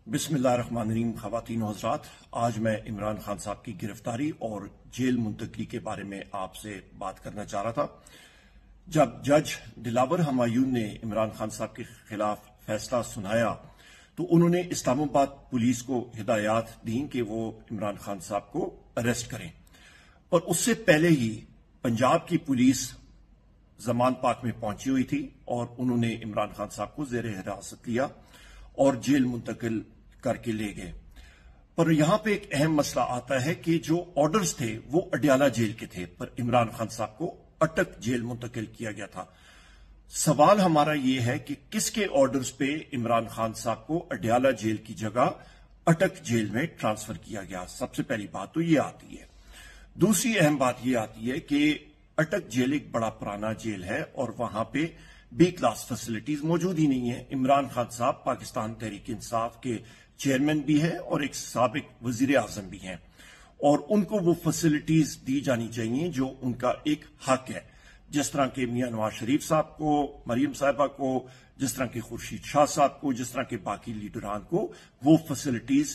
बिस्मिल्लाहिर्रहमानिर्रहीम। ख़वातीन व हज़रात, आज मैं इमरान खान साहब की गिरफ्तारी और जेल मुंतकली के बारे में आपसे बात करना चाह रहा था। जब जज दिलावर हमायून ने इमरान खान साहब के खिलाफ फैसला सुनाया तो उन्होंने इस्लामाबाद पुलिस को हिदायत दी कि वो इमरान खान साहब को अरेस्ट करें, और उससे पहले ही पंजाब की पुलिस जमान पाक में पहुंची हुई थी और उन्होंने इमरान खान साहब को जेर हिरासत लिया और जेल मुंतकिल करके ले गए। पर यहां पे एक अहम मसला आता है कि जो ऑर्डर्स थे वो अडयाला जेल के थे, पर इमरान खान साहब को अटक जेल मुंतकिल किया गया था। सवाल हमारा ये है कि किसके ऑर्डर्स पे इमरान खान साहब को अडयाला जेल की जगह अटक जेल में ट्रांसफर किया गया। सबसे पहली बात तो ये आती है। दूसरी अहम बात ये आती है कि अटक जेल एक बड़ा पुराना जेल है और वहां पे बी क्लास फैसिलिटीज मौजूद ही नहीं है। इमरान खान साहब पाकिस्तान तहरीक इंसाफ के चेयरमैन भी हैं और एक साबिक वजीर आजम भी हैं, और उनको वो फैसिलिटीज दी जानी चाहिए जो उनका एक हक है। जिस तरह के मियां नवाज शरीफ साहब को, मरियम साहिबा को, जिस तरह के खुर्शीद शाह साहब को, जिस तरह के बाकी लीडरान को वो फैसिलिटीज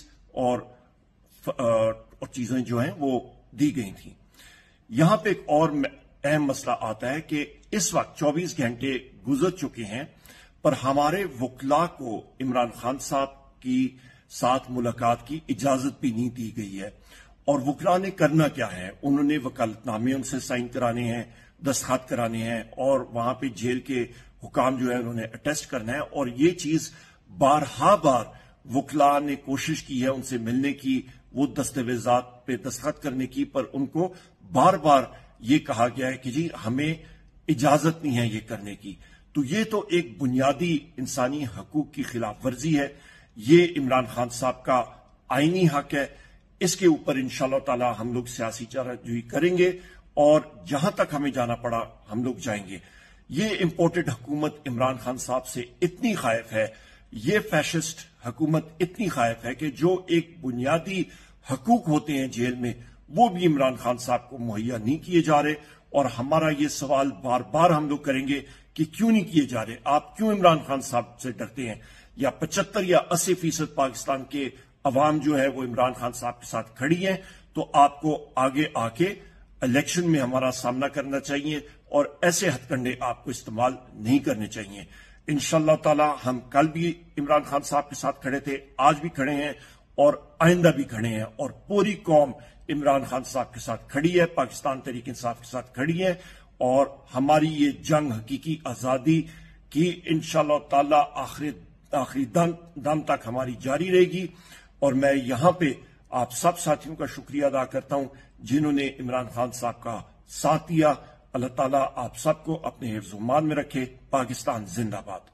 और चीजें जो हैं वो दी गई थी। यहां पे एक और अहम मसला आता है कि इस वक्त 24 घंटे गुजर चुके हैं, पर हमारे वकला को इमरान खान साहब की साथ मुलाकात की इजाजत भी नहीं दी गई है। और वकला ने करना क्या है, उन्होंने वकालतनामे उनसे साइन कराने हैं, दस्तखत कराने हैं, और वहां पे जेल के हुकाम जो है उन्होंने अटेस्ट करना है। और ये चीज बार वकला ने कोशिश की है उनसे मिलने की, वो दस्तावेजात पे दस्तखत करने की, पर उनको बार ये कहा गया है कि जी हमें इजाजत नहीं है ये करने की। तो ये तो एक बुनियादी इंसानी हकूक की खिलाफ वर्जी है। ये इमरान खान साहब का आईनी हक है। इसके ऊपर इंशाअल्लाह ताला हम लोग सियासी चाराजोई करेंगे और जहां तक हमें जाना पड़ा हम लोग जाएंगे। ये इंपोर्टेड हुकूमत इमरान खान साहब से इतनी खायफ है, ये फैशिस्ट हुकूमत इतनी खायफ है कि जो एक बुनियादी हकूक होते हैं जेल में वो भी इमरान खान साहब को मुहैया नहीं किए जा रहे। और हमारा ये सवाल बार हम लोग करेंगे कि क्यों नहीं किए जा रहे। आप क्यों इमरान खान साहब से डरते हैं? या 75 या 80% पाकिस्तान के अवाम जो है वो इमरान खान साहब के साथ खड़ी है, तो आपको आगे आके इलेक्शन में हमारा सामना करना चाहिए और ऐसे हथकंडे आपको इस्तेमाल नहीं करने चाहिए। इंशाअल्लाह ताला हम कल भी इमरान खान साहब के साथ खड़े थे, आज भी खड़े हैं और आइंदा भी खड़े हैं, और पूरी कौम इमरान खान साहब के साथ खड़ी है, पाकिस्तान तहरीक इंसाफ के साथ खड़ी है। और हमारी ये जंग हकीकी आजादी की इंशाअल्लाह ताला आखिरी दम तक हमारी जारी रहेगी। और मैं यहां पे आप सब साथियों का शुक्रिया अदा करता हूं जिन्होंने इमरान खान साहब का साथ दिया। अल्लाह ताला आप सबको अपने हिफ्ज़-ओ-मान में रखे। पाकिस्तान जिंदाबाद।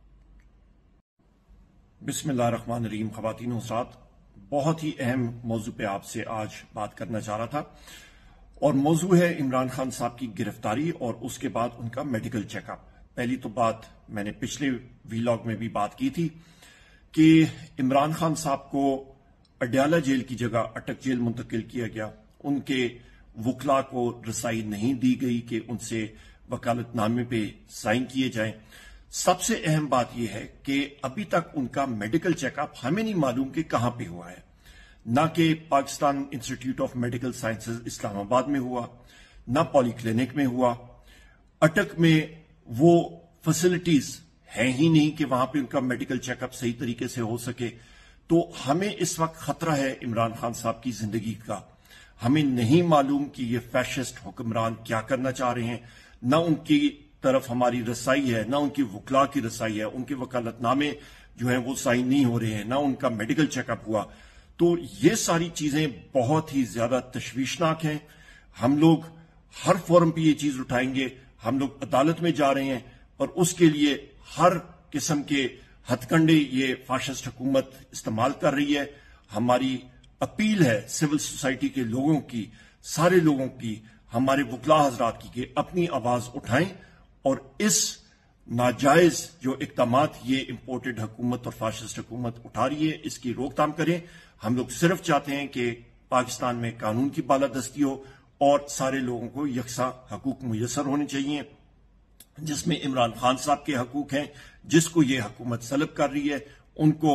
बिस्मिल्लाहिर्रहमानिर्रहीम। ख़वातीन व हज़रात, बहुत ही अहम मौजू पे आपसे आज बात करना चाह रहा था, और मौजू है इमरान खान साहब की गिरफ्तारी और उसके बाद उनका मेडिकल चेकअप। पहली तो बात मैंने पिछले वीलॉग में भी बात की थी कि इमरान खान साहब को अडयाला जेल की जगह अटक जेल मुंतकिल किया गया। उनके वकला को रसाई नहीं दी गई कि उनसे वकालतनामे पे साइन किए जाएं। सबसे अहम बात यह है कि अभी तक उनका मेडिकल चेकअप हमें नहीं मालूम कि कहां पे हुआ है। ना कि Pakistan Institute of Medical Sciences Islamabad में हुआ, ना पॉलीक्लिनिक में हुआ। अटक में वो फैसिलिटीज हैं ही नहीं कि वहां पे उनका मेडिकल चेकअप सही तरीके से हो सके। तो हमें इस वक्त खतरा है इमरान खान साहब की जिंदगी का। हमें नहीं मालूम कि ये फैशिस्ट हुक्मरान क्या करना चाह रहे हैं। ना उनकी तरफ हमारी रसाई है, ना उनकी वकला की रसाई है, उनके वकालतनामे जो है वो साइन नहीं हो रहे हैं, ना उनका मेडिकल चेकअप हुआ। तो ये सारी चीजें बहुत ही ज्यादा तशवीशनाक हैं। हम लोग हर फोरम पे ये चीज उठाएंगे। हम लोग अदालत में जा रहे हैं और उसके लिए हर किस्म के हथकंडे ये फाशिस्ट हुकूमत इस्तेमाल कर रही है। हमारी अपील है सिविल सोसाइटी के लोगों की, सारे लोगों की, हमारे वकला हजरात की कि अपनी आवाज उठाएं और इस नाजायज जो इक़दामात ये इंपोर्टेड हुकूमत और फाशिस्ट हुकूमत उठा रही है इसकी रोकथाम करें। हम लोग सिर्फ चाहते हैं कि पाकिस्तान में कानून की बालादस्ती हो और सारे लोगों को यकसा हकूक मुयसर होने चाहिए, जिसमें इमरान खान साहब के हकूक हैं जिसको ये हुकूमत सलब कर रही है, उनको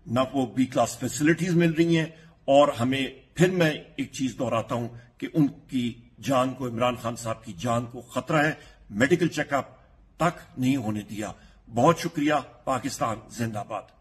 نہ وہ بی کلاس فیسلٹیز مل رہی ہیں، اور ہمیں پھر میں ایک چیز دہراتا ہوں کہ ان کی جان کو، عمران خان صاحب کی جان کو خطرہ ہے، میڈیکل چیک اپ تک نہیں ہونے دیا۔ بہت شکریہ۔ پاکستان زندہ باد۔